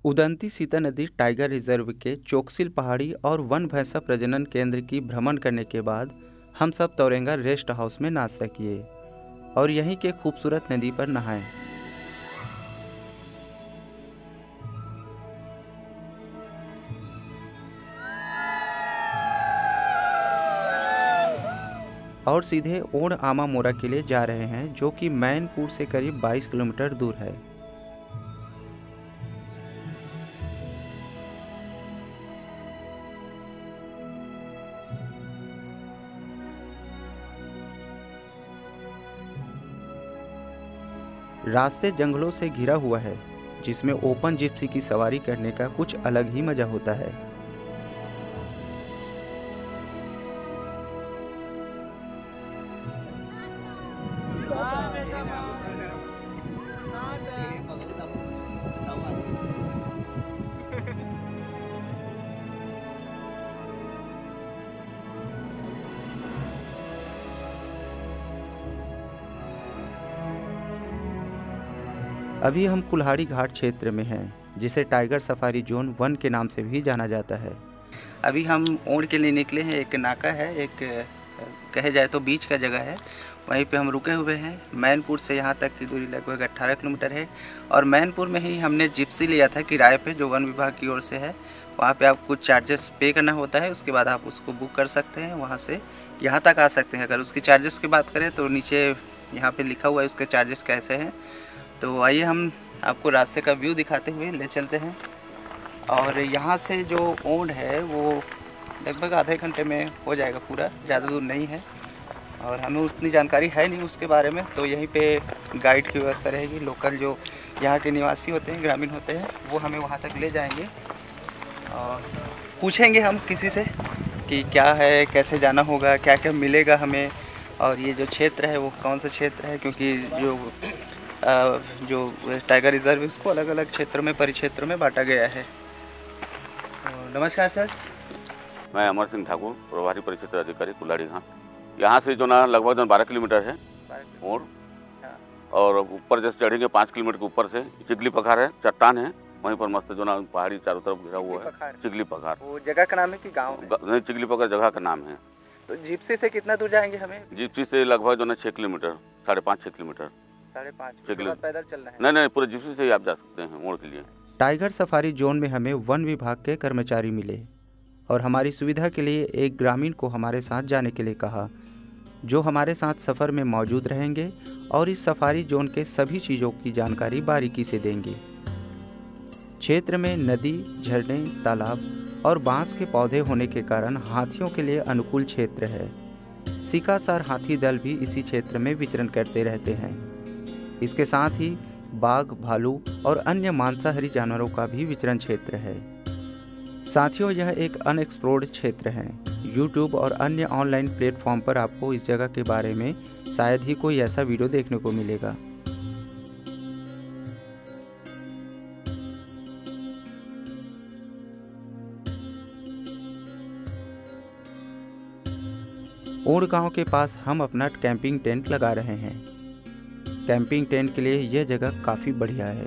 उदंती सीता नदी tiger reserve के चोकसिल पहाड़ी और वन भैंसा प्रजनन केंद्र की भ्रमण करने के बाद हम सब तौरेंगा रेस्ट हाउस में नाश्ता किए और यहीं के खूबसूरत नदी पर नहाए। और सीधे ओढ़ आमा मोरा के लिए जा रहे हैं, जो कि मैनपुर से करीब 22 किलोमीटर दूर है। रास्ते जंगलों से घिरा हुआ है, जिसमें ओपन जिप्सी की सवारी करने का कुछ अलग ही मजा होता है। अभी हम कुल्हाड़ी घाट क्षेत्र में हैं, जिसे टाइगर सफारी जोन 1 के नाम से भी जाना जाता है। अभी हम ओढ़ के लिए निकले हैं। एक नाका है, एक कहे जाए तो बीच का जगह है, वहीं पे हम रुके हुए हैं। मैनपुर से यहाँ तक की दूरी लगभग 18 किलोमीटर है और मैनपुर में ही हमने जिप्सी लिया था किराए पे, जो वन विभाग की ओर से है। वहाँ पे आप कुछ चार्जेस पे करना होता है, उसके बाद आप उसको बुक कर सकते हैं, वहाँ से यहाँ तक आ सकते हैं। अगर उसकी चार्जेस की बात करें तो नीचे यहाँ पे लिखा हुआ है उसके चार्जेस कैसे हैं। तो आइए हम आपको रास्ते का व्यू दिखाते हुए ले चलते हैं। और यहाँ से जो ओढ़ है वो लगभग आधे घंटे में हो जाएगा पूरा, ज़्यादा दूर नहीं है और हमें उतनी जानकारी है नहीं उसके बारे में। तो यहीं पे गाइड की व्यवस्था रहेगी। लोकल जो यहाँ के निवासी होते हैं, ग्रामीण होते हैं, वो हमें वहाँ तक ले जाएंगे और पूछेंगे हम किसी से कि क्या है, कैसे जाना होगा, क्या क्या मिलेगा हमें, और ये जो क्षेत्र है वो कौन सा क्षेत्र है, क्योंकि जो टाइगर रिजर्व इसको अलग अलग क्षेत्रों में, परिक्षेत्रों में बांटा गया है। नमस्कार सर। मैं अमर सिंह ठाकुर, प्रभारी परिक्षेत्र अधिकारी कुल्हाड़ी घाट। यहाँ से जो ना लगभग 12 किलोमीटर है ओढ़, और ऊपर जैसे चढ़ेंगे 5 किलोमीटर के ऊपर से चिगली पखार है, चट्टान है, वहीं पर मस्त जो ना पहाड़ी चारों तरफ घिरा हुआ है। चिगली पखार वो जगह का नाम है कि गाँव नहीं, चिगली पखार जगह का नाम है। तो जिप्सी से कितना दूर जाएंगे हमें? जिप्सी से लगभग जो ना 6 किलोमीटर, 5.5-6 किलोमीटर। 5.5 पैदल चलना है? नहीं, पूरे जिप्सी से ही आप जा सकते हैं मोड़ के लिए। टाइगर सफारी जोन में हमें वन विभाग के कर्मचारी मिले और हमारी सुविधा के लिए एक ग्रामीण को हमारे साथ जाने के लिए कहा, जो हमारे साथ सफ़र में मौजूद रहेंगे और इस सफारी जोन के सभी चीज़ों की जानकारी बारीकी से देंगे। क्षेत्र में नदी, झरने, तालाब और बांस के पौधे होने के कारण हाथियों के लिए अनुकूल क्षेत्र है। सिकासार हाथी दल भी इसी क्षेत्र में विचरण करते रहते हैं। इसके साथ ही बाघ, भालू और अन्य मांसाहारी जानवरों का भी विचरण क्षेत्र है। साथियों, यह एक अनएक्सप्लोर्ड क्षेत्र है। YouTube और अन्य ऑनलाइन प्लेटफॉर्म पर आपको इस जगह के बारे में शायद ही कोई ऐसा वीडियो देखने को मिलेगा। ओढ़ गांव के पास हम अपना कैंपिंग टेंट लगा रहे हैं। कैंपिंग टेंट के लिए यह जगह काफ़ी बढ़िया है।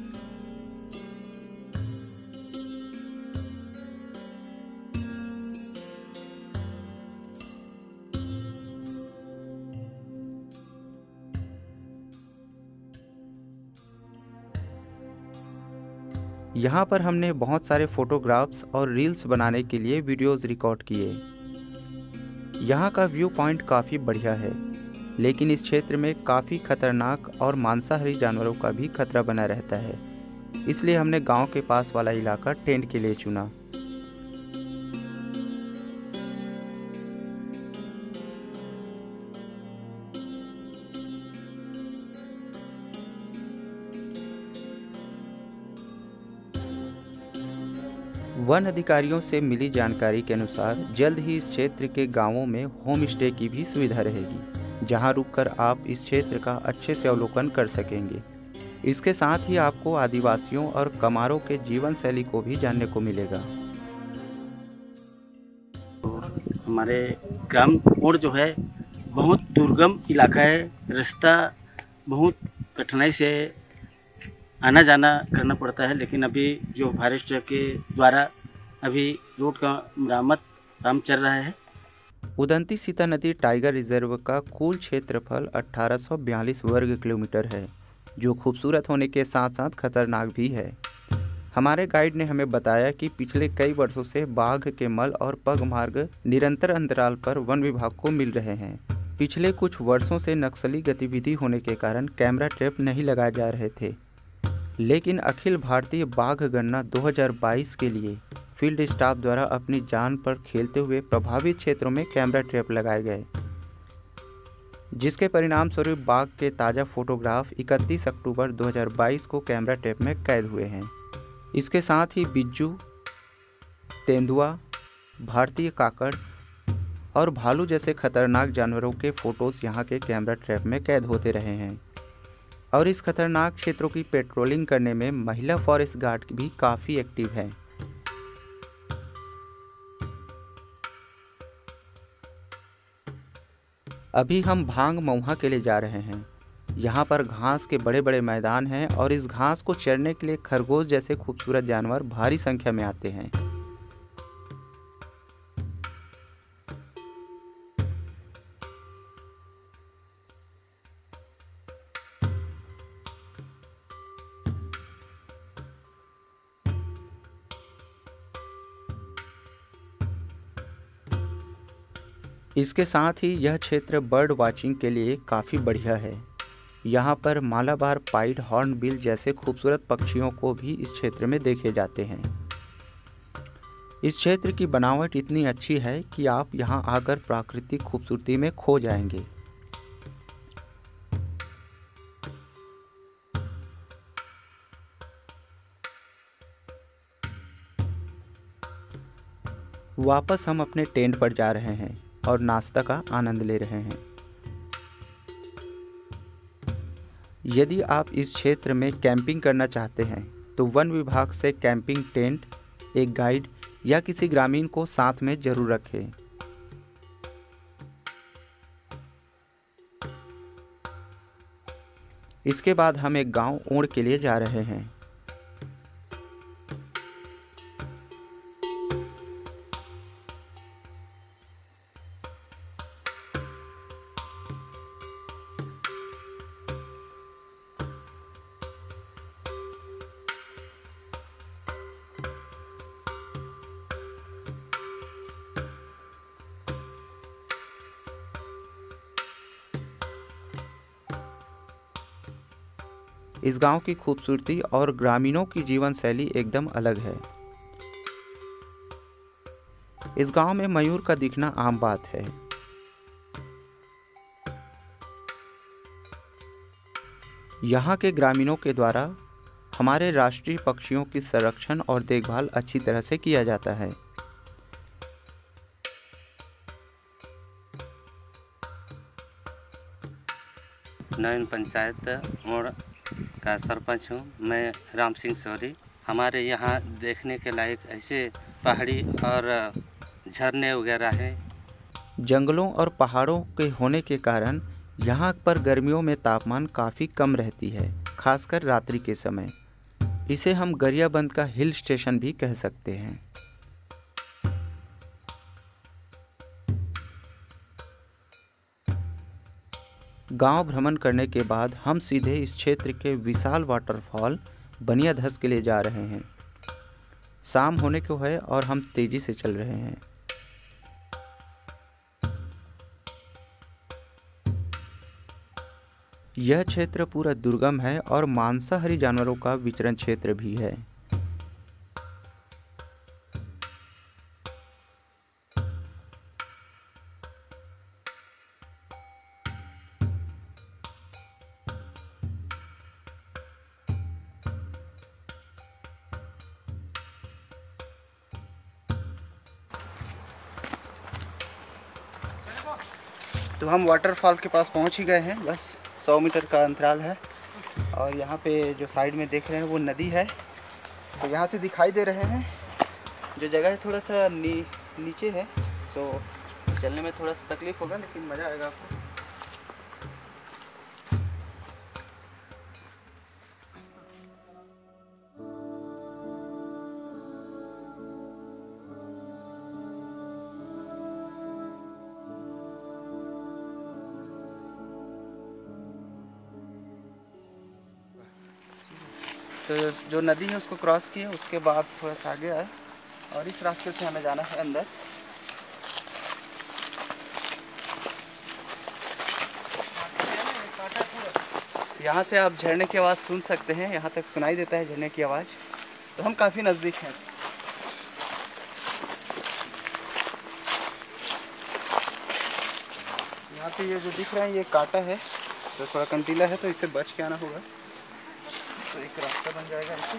यहाँ पर हमने बहुत सारे फोटोग्राफ्स और रील्स बनाने के लिए वीडियोस रिकॉर्ड किए। यहाँ का व्यू पॉइंट काफ़ी बढ़िया है, लेकिन इस क्षेत्र में काफ़ी खतरनाक और मांसाहारी जानवरों का भी खतरा बना रहता है, इसलिए हमने गांव के पास वाला इलाका टेंट के लिए चुना। वन अधिकारियों से मिली जानकारी के अनुसार जल्द ही इस क्षेत्र के गांवों में होम स्टे की भी सुविधा रहेगी, जहां रुककर आप इस क्षेत्र का अच्छे से अवलोकन कर सकेंगे। इसके साथ ही आपको आदिवासियों और कमारों के जीवन शैली को भी जानने को मिलेगा। हमारे ग्राम ओढ़ जो है बहुत दुर्गम इलाका है। रास्ता बहुत कठिनाई से आना जाना करना पड़ता है। लेकिन अभी जो फॉरेस्ट के द्वारा अभी रोड का मरम्मत काम चल रहा है। उदंती सीता नदी टाइगर रिजर्व का कुल क्षेत्रफल 1842 वर्ग किलोमीटर है, जो खूबसूरत होने के साथ साथ खतरनाक भी है। हमारे गाइड ने हमें बताया कि पिछले कई वर्षों से बाघ के मल और पगमार्ग निरंतर अंतराल पर वन विभाग को मिल रहे हैं। पिछले कुछ वर्षों से नक्सली गतिविधि होने के कारण कैमरा ट्रैप नहीं लगाए जा रहे थे, लेकिन अखिल भारतीय बाघ गणना 2022 के लिए फील्ड स्टाफ द्वारा अपनी जान पर खेलते हुए प्रभावित क्षेत्रों में कैमरा ट्रैप लगाए गए, जिसके परिणाम स्वरूप बाघ के ताज़ा फोटोग्राफ 31 अक्टूबर 2022 को कैमरा ट्रैप में कैद हुए हैं। इसके साथ ही बिज्जू, तेंदुआ, भारतीय काकड़ और भालू जैसे खतरनाक जानवरों के फोटोज़ यहाँ के कैमरा ट्रैप में कैद होते रहे हैं। और इस खतरनाक क्षेत्रों की पेट्रोलिंग करने में महिला फॉरेस्ट गार्ड भी काफ़ी एक्टिव है। अभी हम भांग मऊहा के लिए जा रहे हैं। यहाँ पर घास के बड़े बड़े मैदान हैं और इस घास को चरने के लिए खरगोश जैसे खूबसूरत जानवर भारी संख्या में आते हैं। इसके साथ ही यह क्षेत्र बर्ड वाचिंग के लिए काफ़ी बढ़िया है। यहाँ पर मालाबार पाइड हॉर्नबिल जैसे खूबसूरत पक्षियों को भी इस क्षेत्र में देखे जाते हैं। इस क्षेत्र की बनावट इतनी अच्छी है कि आप यहाँ आकर प्राकृतिक खूबसूरती में खो जाएंगे। वापस हम अपने टेंट पर जा रहे हैं और नाश्ता का आनंद ले रहे हैं। यदि आप इस क्षेत्र में कैंपिंग करना चाहते हैं तो वन विभाग से कैंपिंग टेंट, एक गाइड या किसी ग्रामीण को साथ में जरूर रखें। इसके बाद हम एक गांव ओड़ के लिए जा रहे हैं। इस गांव की खूबसूरती और ग्रामीणों की जीवन शैली एकदम अलग है। इस गांव में मयूर का दिखना आम बात है। यहाँ के ग्रामीणों के द्वारा हमारे राष्ट्रीय पक्षियों की संरक्षण और देखभाल अच्छी तरह से किया जाता है। नवीन पंचायत मोड़ का सरपंच हूँ मैं, राम सिंह सोरी। हमारे यहाँ देखने के लायक ऐसे पहाड़ी और झरने वगैरह हैं। जंगलों और पहाड़ों के होने के कारण यहाँ पर गर्मियों में तापमान काफ़ी कम रहती है, खासकर रात्रि के समय। इसे हम गरियाबंद का हिल स्टेशन भी कह सकते हैं। गांव भ्रमण करने के बाद हम सीधे इस क्षेत्र के विशाल वाटरफॉल बनियाधस के लिए जा रहे हैं। शाम होने को है और हम तेजी से चल रहे हैं। यह क्षेत्र पूरा दुर्गम है और मांसाहारी जानवरों का विचरण क्षेत्र भी है। तो हम वाटरफॉल के पास पहुंच ही गए हैं। बस 100 मीटर का अंतराल है और यहाँ पे जो साइड में देख रहे हैं वो नदी है। तो यहाँ से दिखाई दे रहे हैं। जो जगह है थोड़ा सा नीचे है, तो चलने में थोड़ा सा तकलीफ होगा, लेकिन मज़ा आएगा आपको। तो जो नदी है उसको क्रॉस किए, उसके बाद थोड़ा सा आगे आए और इस रास्ते से हमें जाना है अंदर। यहाँ से आप झरने की आवाज़ सुन सकते हैं, यहाँ तक सुनाई देता है झरने की आवाज़। तो हम काफ़ी नज़दीक हैं। यहाँ पे ये जो दिख रहा है ये कांटा है, तो थोड़ा कंटीला है, तो इससे बच के आना होगा। तो एक रास्ता बन जाएगा ऐसे।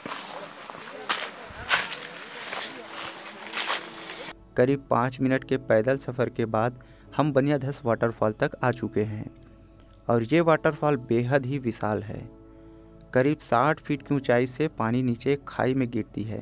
करीब 5 मिनट के पैदल सफ़र के बाद हम बनियाधस वाटरफॉल तक आ चुके हैं और ये वाटरफॉल बेहद ही विशाल है। करीब 60 फीट की ऊंचाई से पानी नीचे खाई में गिरती है।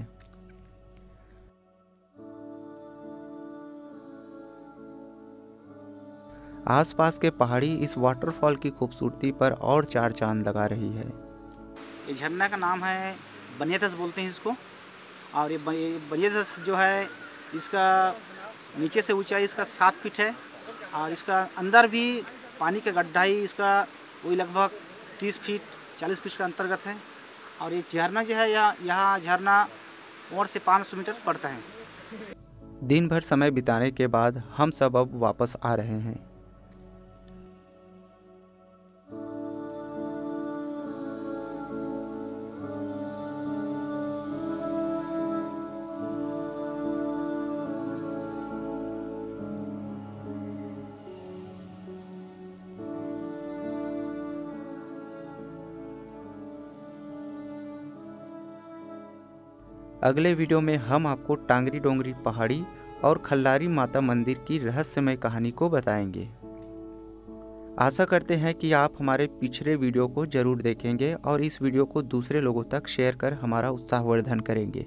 आसपास के पहाड़ी इस वाटरफॉल की खूबसूरती पर और चार चांद लगा रही है। ये झरना का नाम है बनियाधस बोलते हैं इसको। और ये बनियाधस जो है इसका नीचे से ऊंचाई इसका 7 फीट है और इसका अंदर भी पानी का गड्ढा ही इसका वही लगभग 30 फीट 40 फीट का अंतर्गत है। और ये झरना जो है यहाँ झरना और से 500 मीटर पड़ता है। दिन भर समय बिताने के बाद हम सब अब वापस आ रहे हैं। अगले वीडियो में हम आपको टांगरी डोंगरी पहाड़ी और खल्लारी माता मंदिर की रहस्यमय कहानी को बताएंगे। आशा करते हैं कि आप हमारे पिछले वीडियो को जरूर देखेंगे और इस वीडियो को दूसरे लोगों तक शेयर कर हमारा उत्साहवर्धन करेंगे।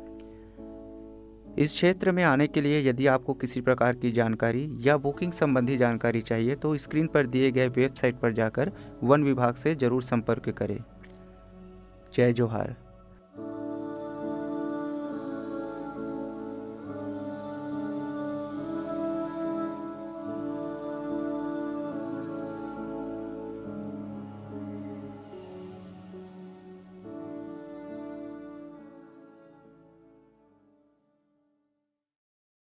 इस क्षेत्र में आने के लिए यदि आपको किसी प्रकार की जानकारी या बुकिंग संबंधी जानकारी चाहिए तो स्क्रीन पर दिए गए वेबसाइट पर जाकर वन विभाग से जरूर संपर्क करें। जय जोहार।